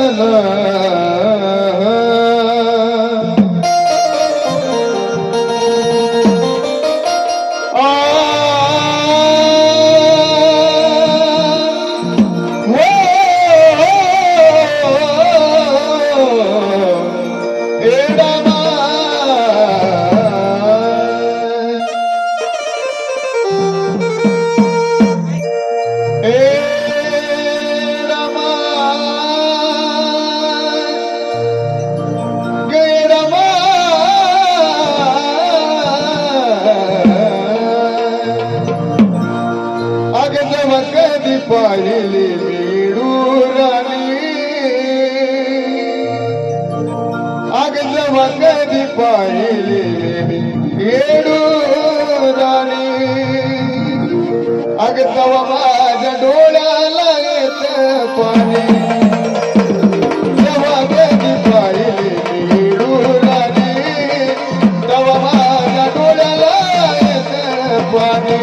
पाहिली मिळूराणी आग जेव्हा कधी पाहिली मिळूराणी आग तेव्हा माझ्या डोळ्याला येत पाणी जेव्हा कधी पाहिली मिळूराणी तेव्हा माझ्या डोळ्याला येत पाणी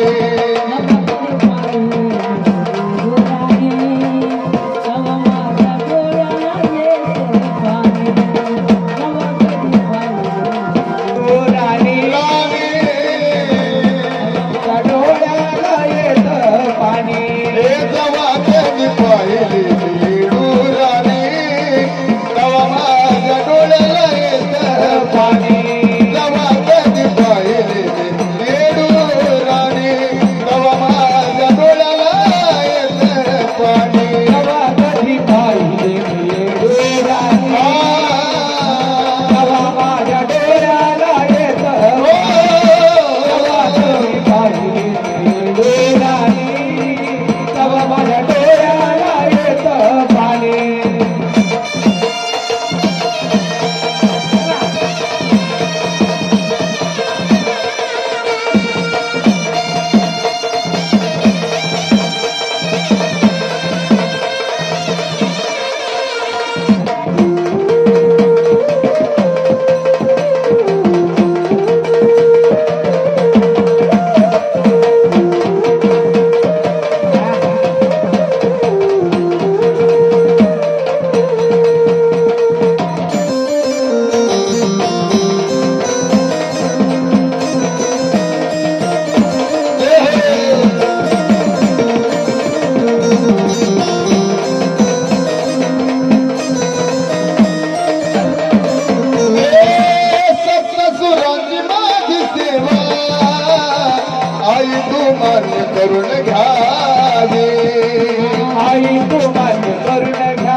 करून घ्यावे आई तू मन करून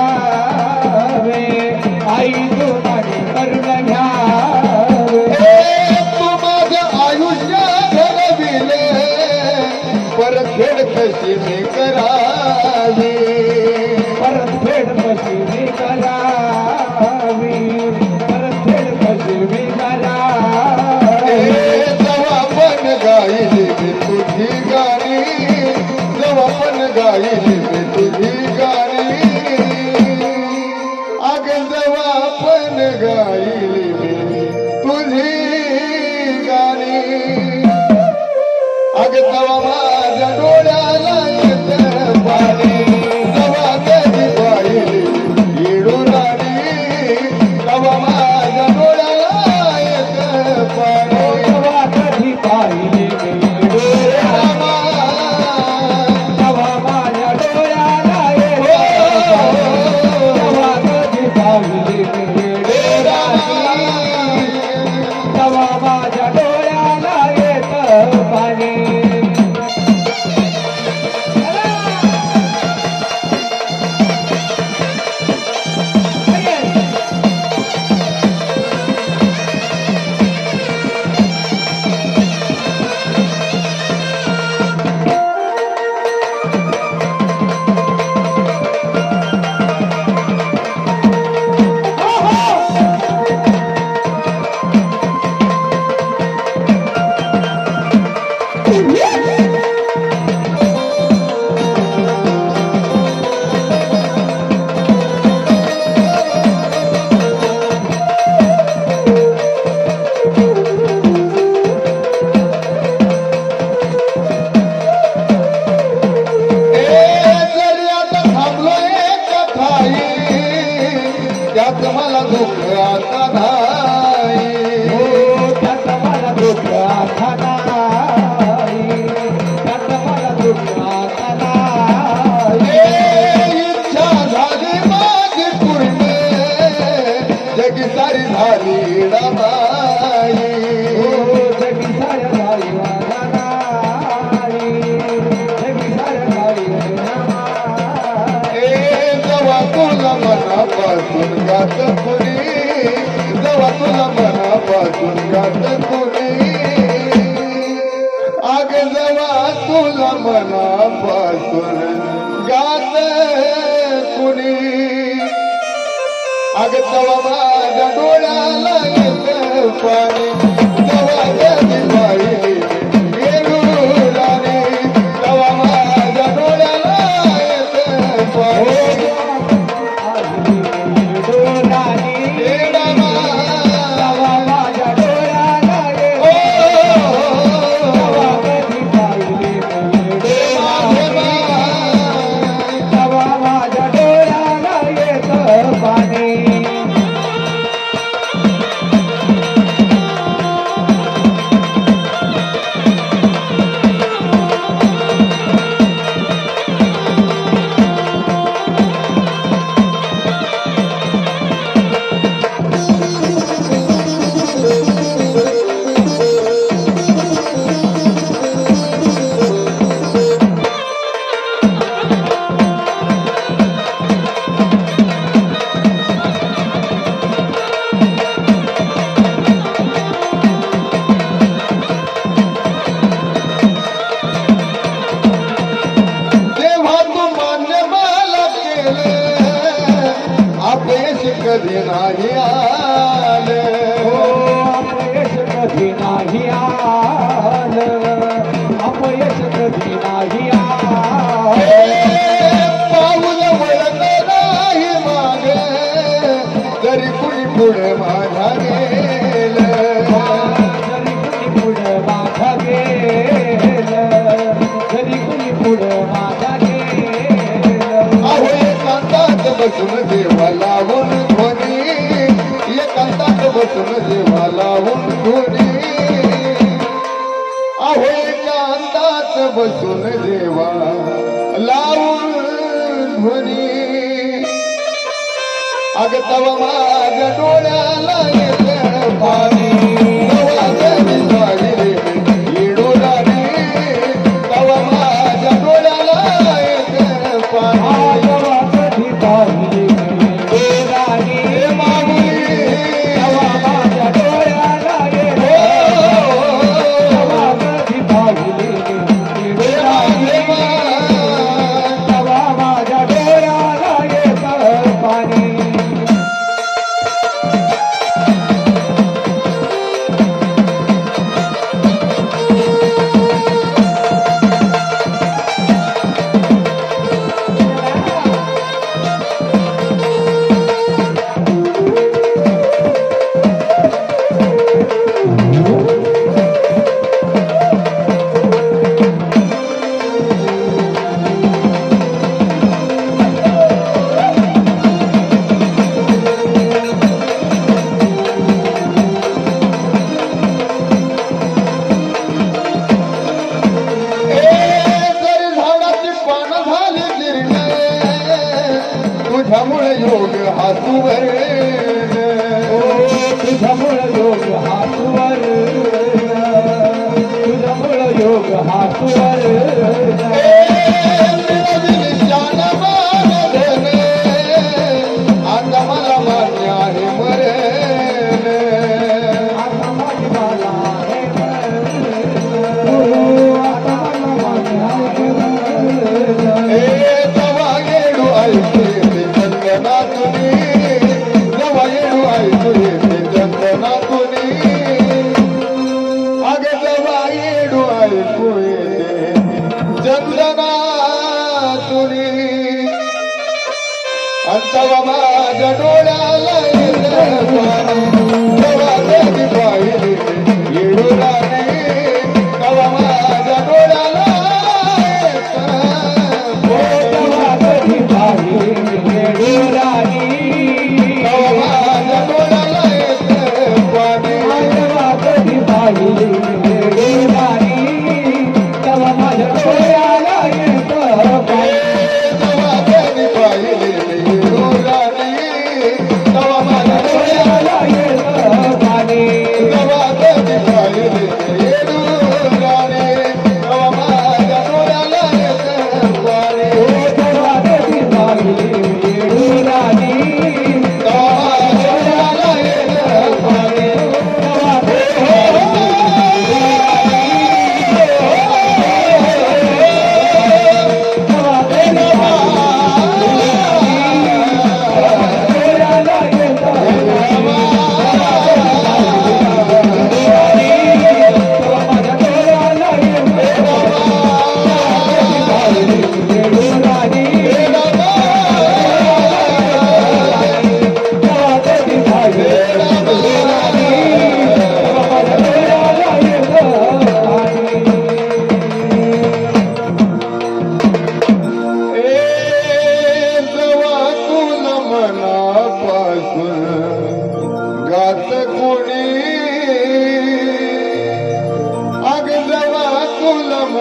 घ्यावे आई तू मन करून घ्यावे तू माझ्या आयुष्य घडविले परतफेड कशी मी करावी परतफेड कशी मी करावी परतफेड कशी मी करावी जेव्हा पण गायली मी तुझी गाणी जेव्हा पण गायली मी तुझी गाणी अग जेव्हा पण गायली मी तुझी गाणी अग तेव्हा माझ्या डोळ्याला येत पाणी जेव्हा कधी पाहिली येडूरा दुःख आता नाही त्यात मला दुःख आता नाही त्यात मला दुःख आता नाही इच्छा झाली माझी पूर्ण जगी सारी झाली रमाई जगी साऱ्या झाली वादानाई जगी साऱ्या झाली जेव्हा तुला मनापासून गात कुणी जेव्हा तुला मनापासून गात कुणी आग जेव्हा तुला मनापासून गात कुणी अग तेव्हा माझ्या डोळ्याला येत पाणी तेव्हा गदी पाहिली गेरुराने तेव्हा माझ्या डोळ्याला येत पाणी कधी नाही आलं अपयश कधी नाही आलं अपयश कधी नाही आलं पाऊल वळत नाही मागे जरी कुणी पुढे माझा गेलं जरी कुणी पुढे माझा गेलं जरी कुणी पुढे माझा गेलं अहो एकांतात बसून देवा लावून ध्वनी एकांतात बसून देवा लावून ध्वनी अहो एकांतात बसून देवा लावून ध्वनी अग तव माझ्या डोळ्याला येत पाणी तवा गदी पाहिली येडोराने तव माझ्या डोळ्याला येत पाणी कधी पाहिली तुझ्यामुळे योग हातूवर तुझ्यामुळे योग हातवर तुझ्यामुळे योग हातवर आता मला मान्य आहे मरेन आता माझी मला आहे आता मला मान्य आहे तवा येडू ऐकू येते चंदनातुनी तवा येडू ऐकू येते चंदनातुनी अग तवा येडू ऐकू येते चंदनातुनी अंतवा माझ्या डोळ्याला येत तवा कधी पाहिली येडूराने तवा माझ्या डोळ्याला कधी पाहिली येडूरानी तवा माझ्या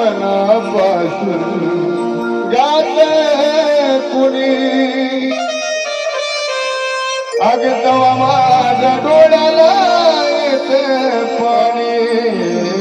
मनापासून गात कुणी अग तवा माझ्या डोळ्याला येते पाणी